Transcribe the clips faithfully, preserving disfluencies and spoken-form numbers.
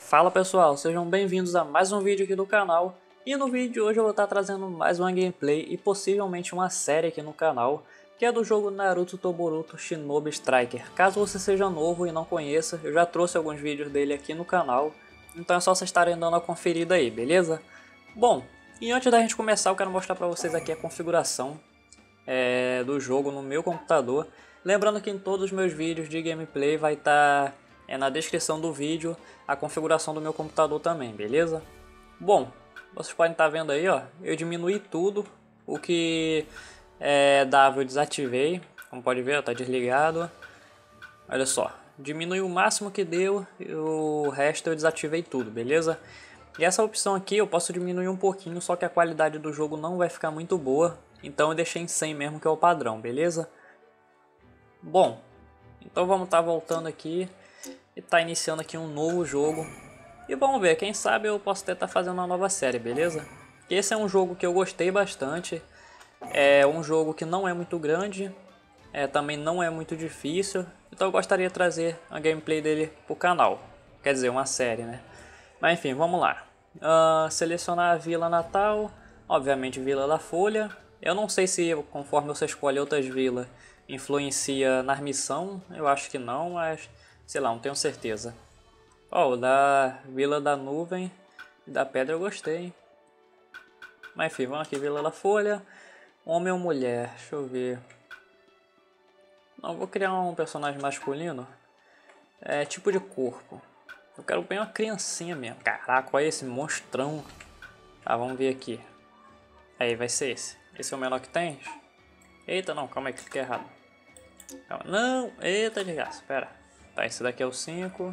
Fala pessoal, sejam bem-vindos a mais um vídeo aqui do canal. E no vídeo de hoje eu vou estar trazendo mais uma gameplay e possivelmente uma série aqui no canal, que é do jogo Naruto Toboruto Shinobi Striker. Caso você seja novo e não conheça, eu já trouxe alguns vídeos dele aqui no canal, então é só vocês estarem dando a conferida aí, beleza? Bom, e antes da gente começar eu quero mostrar para vocês aqui a configuração é, do jogo no meu computador. Lembrando que em todos os meus vídeos de gameplay vai estar é, na descrição do vídeo a configuração do meu computador também, beleza? Bom, vocês podem estar vendo aí, ó, eu diminuí tudo, o que é, dava eu desativei, como pode ver, está desligado. Olha só, diminui o máximo que deu e o resto eu desativei tudo, beleza? E essa opção aqui eu posso diminuir um pouquinho, só que a qualidade do jogo não vai ficar muito boa, então eu deixei em cem mesmo, que é o padrão, beleza? Bom, então vamos estar voltando aqui e tá iniciando aqui um novo jogo. E vamos ver, quem sabe eu posso até estar fazendo uma nova série, beleza? Esse é um jogo que eu gostei bastante. É um jogo que não é muito grande, é, também não é muito difícil. Então eu gostaria de trazer a gameplay dele pro canal. Quer dizer, uma série, né? Mas enfim, vamos lá. Uh, selecionar a Vila Natal, obviamente Vila da Folha. Eu não sei se conforme você escolhe outras vilas influencia na missão, eu acho que não, mas sei lá, não tenho certeza. Ó, oh, o da Vila da Nuvem e da Pedra eu gostei, hein? Mas enfim, vamos aqui, Vila da Folha. Homem ou mulher? Deixa eu ver. Não, vou criar um personagem masculino. É tipo de corpo. Eu quero bem uma criancinha mesmo. Caraca, olha esse monstrão. Tá, vamos ver aqui. Aí, vai ser esse. Esse é o menor que tem? Eita, não, calma aí, cliquei errado. Calma. Não, eita de graça, pera. Tá, esse daqui é o cinco.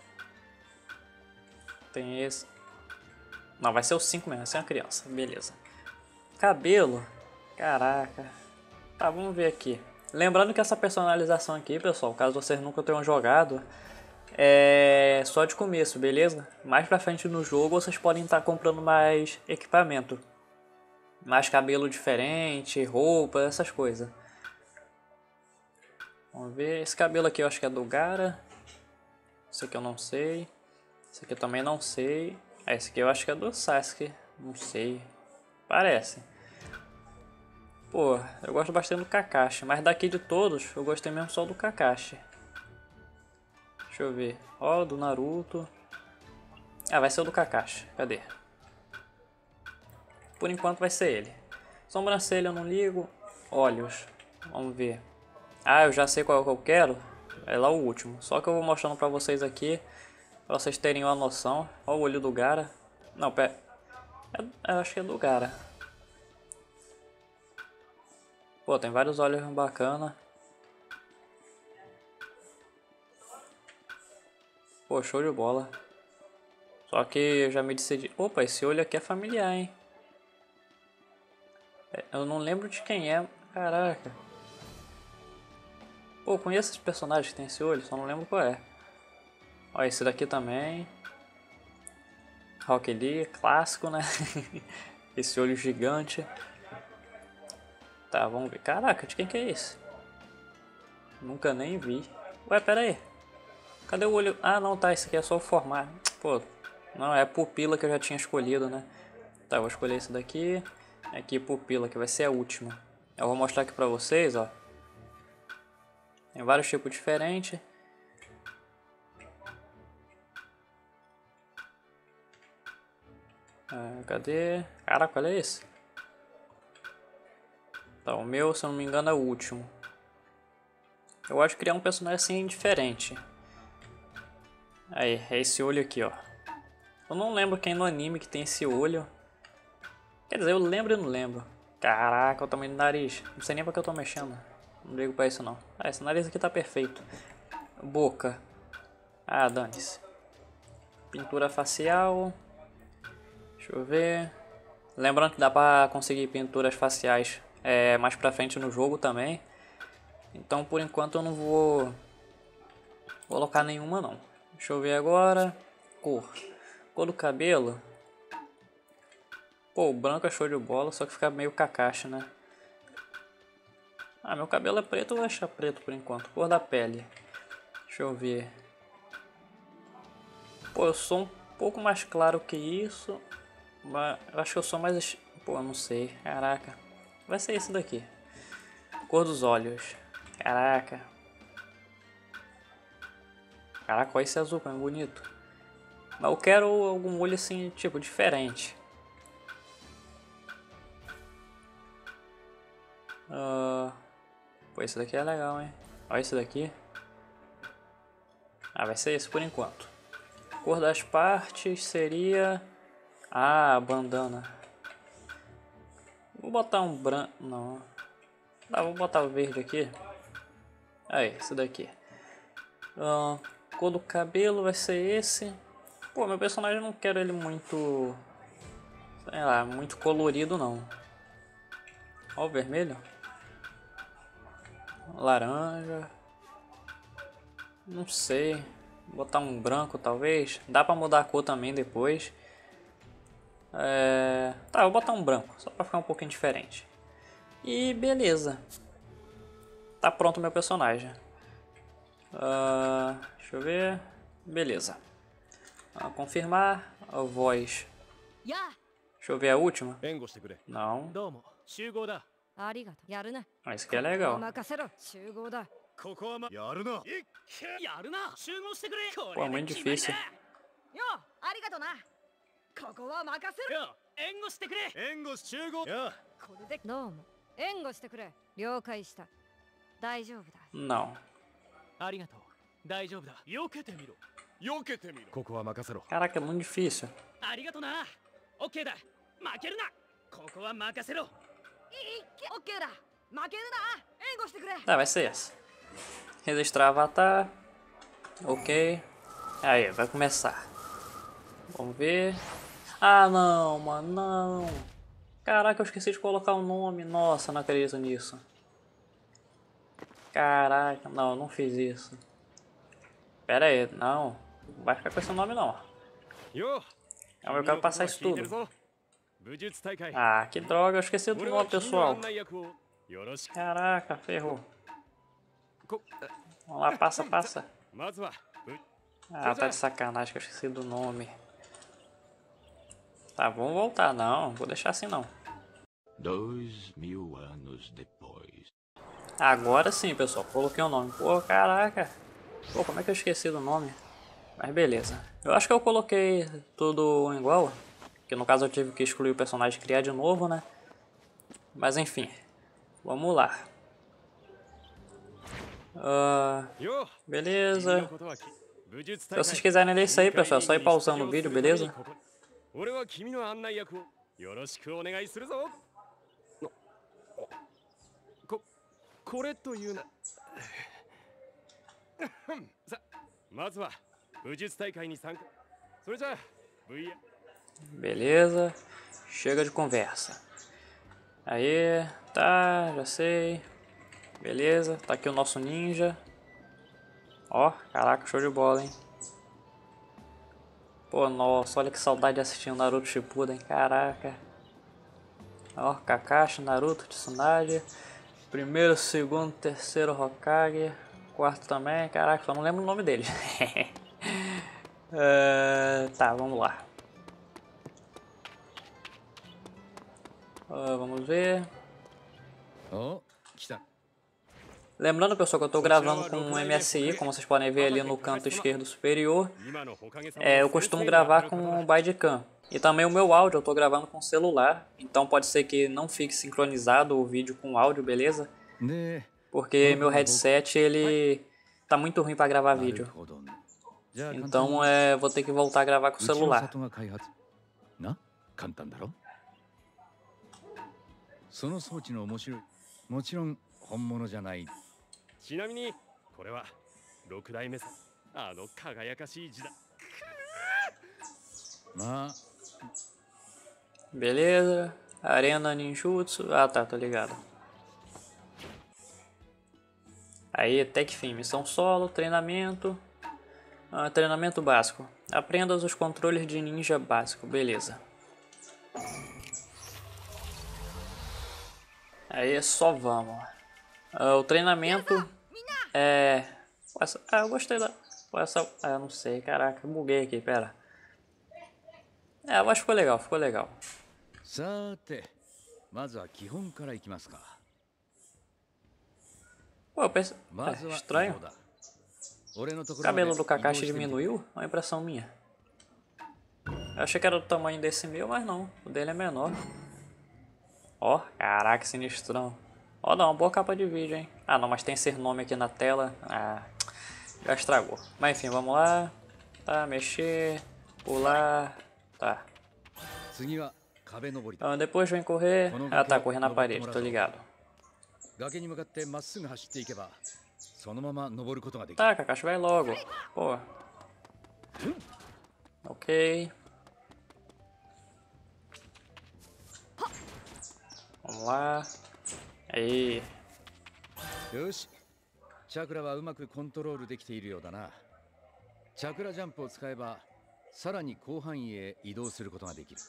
Tem esse. Não, vai ser o cinco mesmo, vai ser uma criança, beleza. Cabelo, caraca. Tá, vamos ver aqui. Lembrando que essa personalização aqui, pessoal, caso vocês nunca tenham jogado, é só de começo, beleza? Mais pra frente no jogo vocês podem estar comprando mais equipamento. Mais cabelo diferente, roupa, essas coisas. Vamos ver, esse cabelo aqui eu acho que é do Gaara. Esse aqui eu não sei. Esse aqui eu também não sei. Ah, esse aqui eu acho que é do Sasuke. Não sei. Parece. Pô, eu gosto bastante do Kakashi. Mas daqui de todos, eu gostei mesmo só do Kakashi. Deixa eu ver. Ó, do Naruto. Ah, vai ser o do Kakashi. Cadê? Por enquanto vai ser ele. Sobrancelha eu não ligo. Olhos. Vamos ver. Ah, eu já sei qual é que eu quero. É lá o último. Só que eu vou mostrando pra vocês aqui. Pra vocês terem uma noção. Olha o olho do Gaara. Não, pera. É, eu acho que é do Gaara. Pô, tem vários olhos bacana. Pô, show de bola. Só que eu já me decidi. Opa, esse olho aqui é familiar, hein? Eu não lembro de quem é. Caraca. Pô, conheço esses personagens que tem esse olho, só não lembro qual é. Ó, esse daqui também. Rock Lee, clássico, né? Esse olho gigante. Tá, vamos ver. Caraca, de quem que é esse? Nunca nem vi. Ué, pera aí. Cadê o olho? Ah, não, tá. Esse aqui é só o formato. Pô, não, é a pupila que eu já tinha escolhido, né? Tá, eu vou escolher esse daqui. Aqui, pupila, que vai ser a última. Eu vou mostrar aqui pra vocês, ó. Tem vários tipos diferentes. Ah, cadê? Caraca, olha esse. Tá, o meu, se eu não me engano, é o último. Eu acho que criar um personagem assim diferente. Aí, é esse olho aqui, ó. Eu não lembro quem no anime que tem esse olho. Quer dizer, eu lembro e não lembro. Caraca, o tamanho do nariz. Não sei nem pra que eu tô mexendo. Não ligo pra isso não. Ah, esse nariz aqui tá perfeito. Boca. Ah, dane-se. Pintura facial. Deixa eu ver. Lembrando que dá pra conseguir pinturas faciais é, mais pra frente no jogo também. Então por enquanto eu não vou colocar nenhuma não. Deixa eu ver agora. Cor. Cor do cabelo. Pô, o branco é show de bola, só que fica meio Kakashi, né? Ah, meu cabelo é preto, eu vou deixar preto por enquanto. Cor da pele. Deixa eu ver. Pô, eu sou um pouco mais claro que isso. Mas eu acho que eu sou mais... Pô, eu não sei. Caraca. Vai ser esse daqui. Cor dos olhos. Caraca. Caraca, olha esse azul, como é bonito. Mas eu quero algum olho assim, tipo, diferente. Uh... Pô, esse daqui é legal, hein? Olha esse daqui. Ah, vai ser esse por enquanto. Cor das partes seria... Ah, bandana. Vou botar um branco... Não. Ah, vou botar o verde aqui. Aí, esse daqui. Uh, cor do cabelo vai ser esse. Pô, meu personagem eu não quero ele muito... Sei lá, muito colorido não. Ó o vermelho. Laranja. Não sei. Vou botar um branco talvez. Dá pra mudar a cor também depois. É... Tá, vou botar um branco. Só pra ficar um pouquinho diferente. E beleza. Tá pronto o meu personagem. Uh, deixa eu ver. Beleza. Uh, confirmar. A voz. Deixa eu ver a última. Não. Ah, esse aqui é legal. Pô, muito difícil. Não. Caraca, é muito difícil. Tá, vai ser essa. Registrar avatar. Ok. Aí, vai começar. Vamos ver. Ah, não, mano, não. Caraca, eu esqueci de colocar o nome. Nossa, não acredito nisso. Caraca, não, eu não fiz isso. Pera aí, não. Não vai ficar com esse nome, não. Calma, eu quero passar isso tudo. Ah, que droga, eu esqueci do nome, pessoal. Caraca, ferrou. Vamos lá, passa, passa. Ah, tá de sacanagem que eu esqueci do nome. Tá, vamos voltar. Não, vou deixar assim não. Dois mil anos depois. Agora sim, pessoal. Coloquei o nome. Pô, caraca. Pô, como é que eu esqueci do nome? Mas beleza. Eu acho que eu coloquei tudo igual. Que no caso eu tive que excluir o personagem e criar de novo, né? Mas enfim. Vamos lá. Uh, beleza. Se vocês quiserem ler isso aí, pessoal, é só ir pausando o vídeo, beleza? Beleza. Chega de conversa. Aí, tá, já sei. Beleza, tá aqui o nosso ninja. Ó, caraca, show de bola, hein? Pô, nossa, olha que saudade de assistir o Naruto Shippuden, caraca. Ó, Kakashi, Naruto, Tsunade. Primeiro, segundo, terceiro Hokage. Quarto também, caraca, só não lembro o nome dele. uh, tá, vamos lá. Uh, vamos ver. Lembrando, pessoal, que eu estou gravando com um M S I, como vocês podem ver ali no canto esquerdo superior. É, eu costumo gravar com o Badicam. E também o meu áudio eu estou gravando com celular. Então pode ser que não fique sincronizado o vídeo com o áudio, beleza? Porque meu headset, ele tá muito ruim para gravar vídeo. Então é, vou ter que voltar a gravar com o celular. Beleza. Arena Ninjutsu. Ah, tá, tô ligado. Aí, até que fim. Missão solo, treinamento. Ah, treinamento básico. Aprenda os controles de ninja básico. Beleza. Aí, só vamos. Ah, o treinamento é... Essa... Ah, eu gostei da... Essa... Ah, eu não sei. Caraca, buguei aqui, pera. É, eu acho que ficou legal, ficou legal. Pô, eu pensei... É, estranho. O cabelo do Kakashi diminuiu? É uma impressão minha. Eu achei que era do tamanho desse meu, mas não. O dele é menor. Ó, caraca, sinistrão. Ó, dá uma boa capa de vídeo, hein? Ah, não, mas tem esse nome aqui na tela. Ah, já estragou. Mas enfim, vamos lá. Tá, mexer. Pular. Tá. Então, depois vem correr. Ah, tá, correr na parede, tô ligado. Tá, Kakashi, vai logo. Pô. Ok. Vamos lá. Aí. よし。チャクラはうまくコントロールできているようだな。チャクラジャンプを使えば、さらに広範囲へ移動することができる。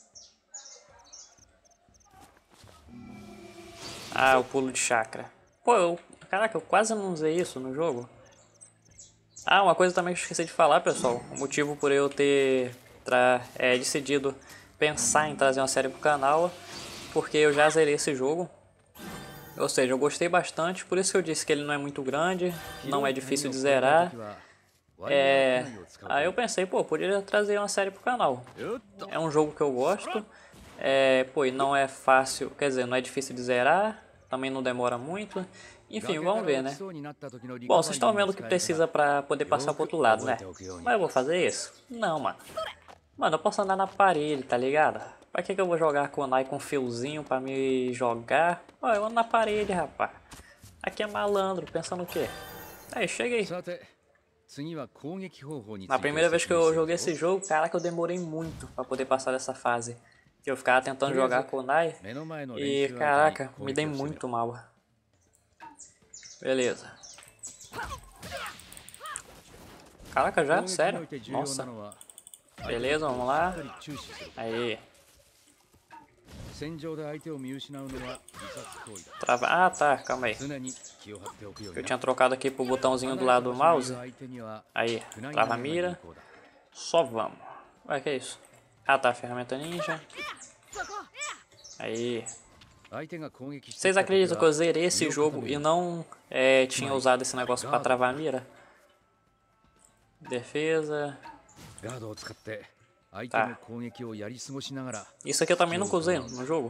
Ah, o pulo de chakra. Pô, eu, caraca, eu quase não usei isso no jogo. Ah, uma coisa também que eu esqueci de falar, pessoal. O motivo por eu ter tra é, decidido pensar em trazer uma série pro canal, porque eu já zerei esse jogo. Ou seja, eu gostei bastante, por isso que eu disse que ele não é muito grande, não é difícil de zerar. É... Aí eu pensei, pô, poderia trazer uma série pro canal. É um jogo que eu gosto, é... pô, e não é fácil, quer dizer, não é difícil de zerar, também não demora muito. Enfim, vamos ver, né? Bom, vocês estão vendo o que precisa pra poder passar pro outro lado, né? Mas eu vou fazer isso? Não, mano. Mano, eu posso andar na parede, tá ligado? Pra que que eu vou jogar kunai com fiozinho pra me jogar? Ó, eu ando na parede, rapaz. Aqui é malandro, pensando o quê? Aí, chega aí. Na primeira vez que eu joguei esse jogo, caraca, eu demorei muito pra poder passar dessa fase. Que eu ficava tentando jogar kunai e, caraca, me dei muito mal. Beleza. Caraca, já? Sério? Nossa. Beleza, vamos lá. Aí. Trava... Ah, tá, calma aí. Eu tinha trocado aqui pro botãozinho do lado do mouse. Aí, trava a mira. Só vamos. Ué, que é isso? Ah, tá, ferramenta ninja. Aí. Vocês acreditam que eu zerei esse jogo e não é, tinha usado esse negócio pra travar a mira? Defesa. Tá. Isso aqui eu também nunca usei no jogo.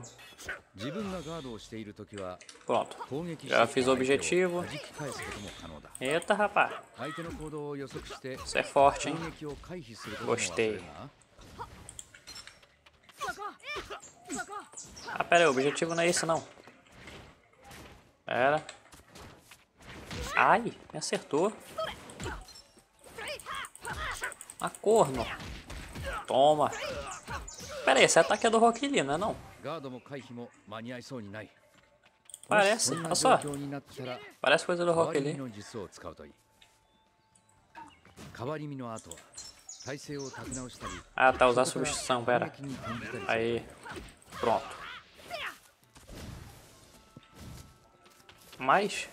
Pronto. Já fiz o objetivo. Eita, rapaz. Isso é forte, hein? Gostei. Ah, pera aí, o objetivo não é esse não. Pera. Ai, me acertou. A corno. Toma. Pera aí, esse ataque é do Rock Lee, não é não? Parece, olha só. Parece coisa do Rock Lee. Ah, tá, usar substituição, pera. Aí, pronto. Mais?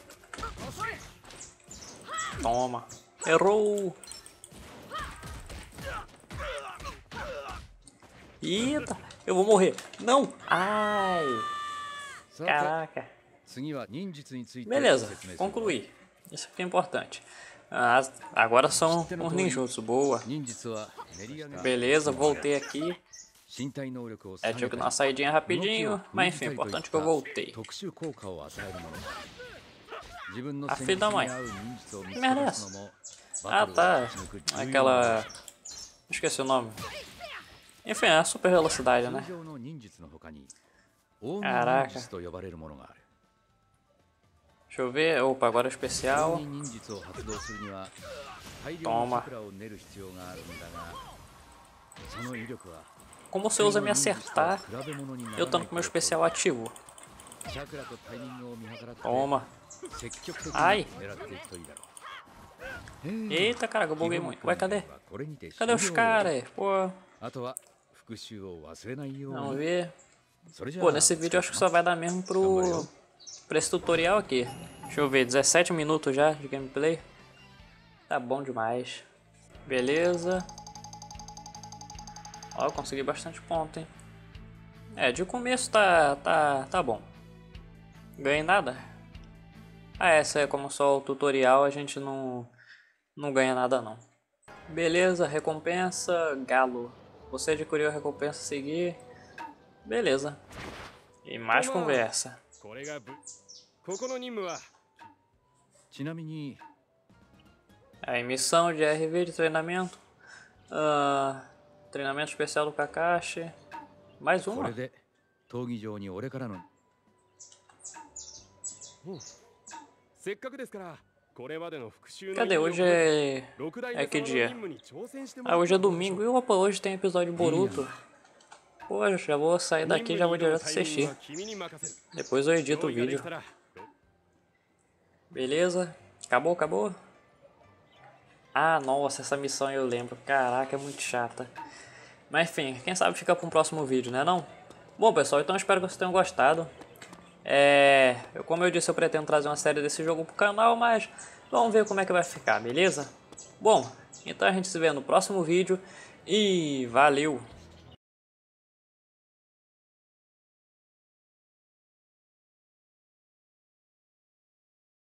Toma. Errou. Eita, eu vou morrer. Não. Ai. Caraca. Beleza, concluí. Isso aqui é importante. Ah, agora são os ninjutsu, boa. Beleza, voltei aqui. É, tive que dar uma saidinha rapidinho, mas enfim, é importante que eu voltei. A filha da mãe. Que merda é essa? Ah, tá. Aquela... Esqueci o nome. Enfim, é a super velocidade, né? Caraca. Deixa eu ver. Opa, agora é especial. Toma. Como você usa me acertar, eu tô com meu especial ativo. Toma. Ai. Eita, caraca, eu buguei muito. Ué, cadê? Cadê os caras? Pô. Vamos ver. Pô, nesse vídeo eu acho que só vai dar mesmo pro... pra esse tutorial aqui. Deixa eu ver, dezessete minutos já de gameplay. Tá bom demais. Beleza. Ó, consegui bastante ponto, hein? É, de começo tá, tá, tá bom. Ganhei nada? Ah, essa é como só o tutorial, a gente não, não ganha nada não. Beleza, recompensa, galo. Você adquiriu a recompensa a seguir. Beleza. E mais conversa. これがぶここの任務はちなみに Aí, missão de R V de treinamento. Ah, treinamento especial do Kakashi. Mais こ uma. れで闘技場に俺からのせっかくですからこれまでの復習の Cadê? Hoje é... é que dia? Ah, hoje é domingo. E opa, hoje tem episódio de Boruto. Pô, já vou sair daqui e já vou direto assistir. Depois eu edito o vídeo. Beleza? Acabou, acabou? Ah, nossa, essa missão eu lembro. Caraca, é muito chata. Mas enfim, quem sabe fica para um próximo vídeo, né não? Bom pessoal, então espero que vocês tenham gostado. É, eu, como eu disse, eu pretendo trazer uma série desse jogo pro canal, mas vamos ver como é que vai ficar, beleza? Bom, então a gente se vê no próximo vídeo e valeu!